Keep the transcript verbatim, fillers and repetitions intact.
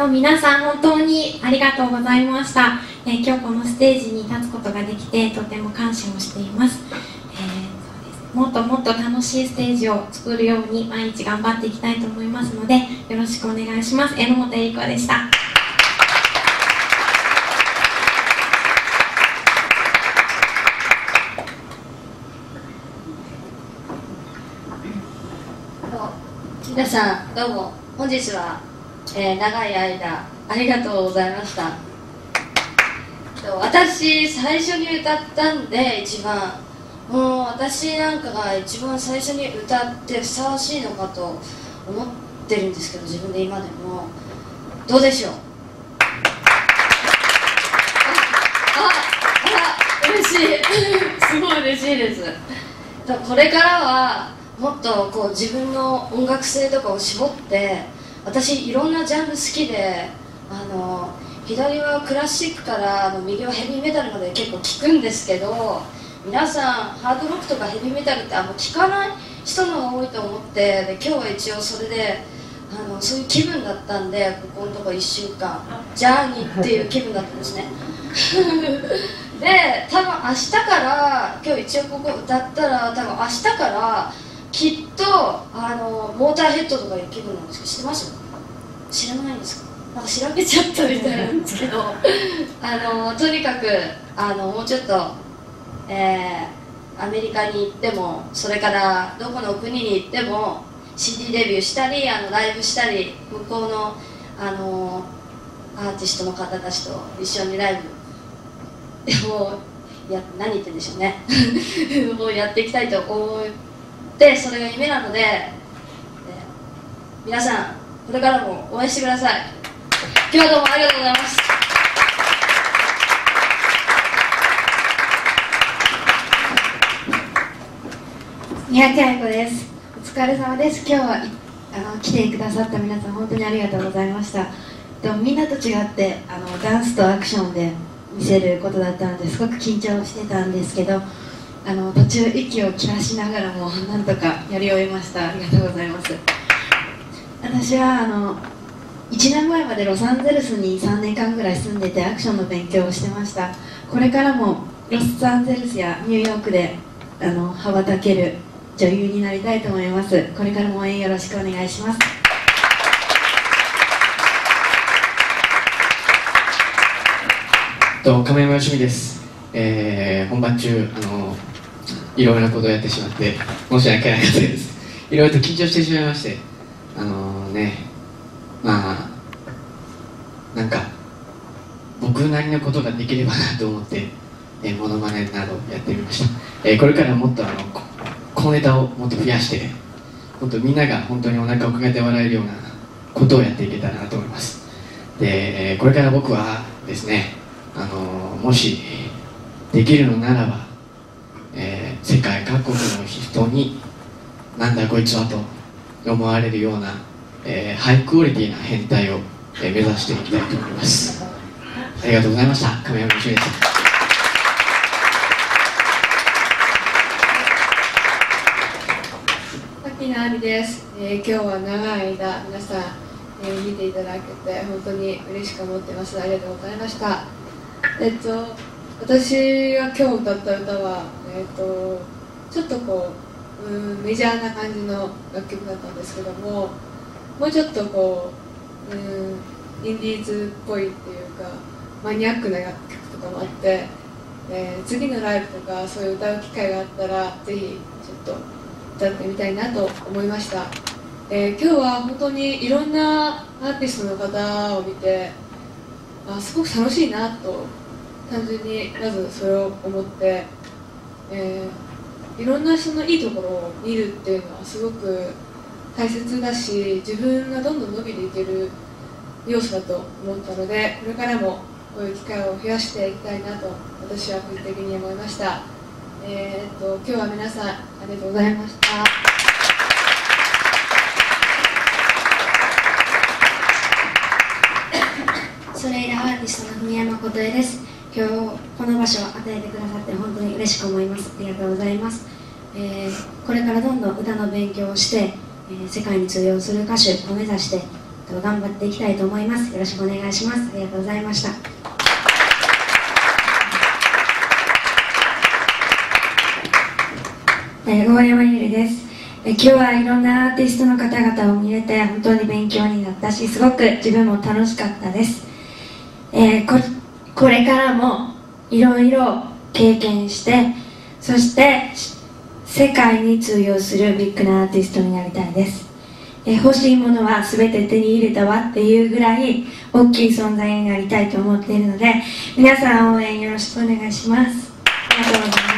と皆さん本当にありがとうございました。えー、今日このステージに立つことができてとても感謝をしています。えー、そうです。もっともっと楽しいステージを作るように毎日頑張っていきたいと思いますので、よろしくお願いします。榎本恵里子でした。 皆さんどうも本日は、えー、長い間ありがとうございました。私最初に歌ったんで、一番もう私なんかが一番最初に歌ってふさわしいのかと思ってるんですけど、自分で今でもどうでしょう。ああ嬉しいすごい嬉しいです。これからはもっとこう自分の音楽性とかを絞って、私いろんなジャンル好きで、あの左はクラシックからあの右はヘビーメタルまで結構聴くんですけど、皆さんハードロックとかヘビーメタルってあんま聴かない人の方が多いと思って、で今日は一応それであのそういう気分だったんで、ここのとこいっしゅうかんジャーニーっていう気分だったんですねで多分明日から今日一応ここ歌ったら、多分明日からきっとあのモーターヘッドとかいう気分なんですけど、知ってます？知らないんですか？なんか調べちゃったみたいなんですけどあのとにかくあのもうちょっと、えー、アメリカに行っても、それからどこの国に行っても シーディー デビューしたり、あのライブしたり、向こうのあのアーティストの方たちと一緒にライブでもや何言ってんでしょうねもうやっていきたいと思って、それが夢なので、えー、皆さんこれからも応援してください。今日はどうもありがとうございます。 三宅愛子です。お疲れ様です。今日はあの来てくださった皆さん本当にありがとうございました。でもみんなと違ってあのダンスとアクションで見せることだったのですごく緊張してたんですけど、あの途中息を切らしながらもなんとかやり終えました。ありがとうございます。私はあのいちねんまえまでロサンゼルスにさんねんかんぐらい住んでてアクションの勉強をしてました。これからもロサンゼルスやニューヨークであの羽ばたける女優になりたいと思います。これからも応援よろしくお願いします。 と亀山よしみです。えー、本番中あのいろいろなことをやってしまって申し訳なかったです。いろいろと緊張してしまいまして、あのー、ねまあなんか僕なりのことができればなと思って、えー、モノマネなどやってみました。えー、これからもっとあの小ネタをもっと増やして、もっとみんなが本当にお腹を抱えて笑えるようなことをやっていけたらなと思います。で、これから僕はですね、あのもしできるのならば、えー、世界各国の人になんだこいつはと思われるような、えー、ハイクオリティな変態を、えー、目指していきたいと思います。ありがとうございました。亀山よしみでした。 牧野亜美です、えー、今日は長い間皆さん、えー、見ていただけて本当に嬉しく思ってます。ありがとうございました。えっと私が今日歌った歌は、えっとちょっとこう、うん、メジャーな感じの楽曲だったんですけども、もうちょっとこう、うん、インディーズっぽいっていうかマニアックな楽曲とかもあって、えー、次のライブとかそういう歌う機会があったらぜひちょっと歌ってみたいなと思いました。えー、今日は本当にいろんなアーティストの方を見て、あすごく楽しいなと単純にまずそれを思って、えー、いろんな人のいいところを見るっていうのはすごく大切だし、自分がどんどん伸びていける要素だと思ったので、これからもこういう機会を増やしていきたいなと私は個人的に思いました。えー、っと今日は皆さんありがとうございました。 それ以来アーティストの文山琴恵です。今日この場所を与えてくださって本当に嬉しく思います。ありがとうございます。えー、これからどんどん歌の勉強をして、えー、世界に通用する歌手を目指してと頑張っていきたいと思います。よろしくお願いします。ありがとうございました。えー、大山ゆりです。えー、今日はいろんなアーティストの方々を見れて本当に勉強になったし、すごく自分も楽しかったです。えー、こ, これからもいろいろ経験して、そして世界に通用するビッグなアーティストになりたいです。えー、欲しいものは全て手に入れたわっていうぐらい大きい存在になりたいと思っているので、皆さん応援よろしくお願いします。ありがとうございます。